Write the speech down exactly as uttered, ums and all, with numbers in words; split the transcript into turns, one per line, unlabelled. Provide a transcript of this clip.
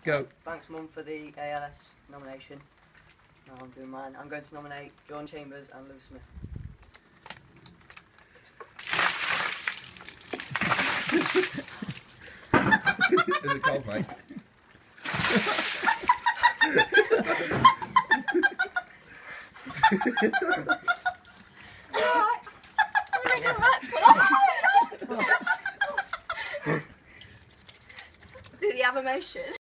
Go.
Thanks, Mum, for the A L S nomination. Now I'm doing mine. I'm going to nominate John Chambers and Lewis Smith.
Is it cold, mate?
Did he have emotion?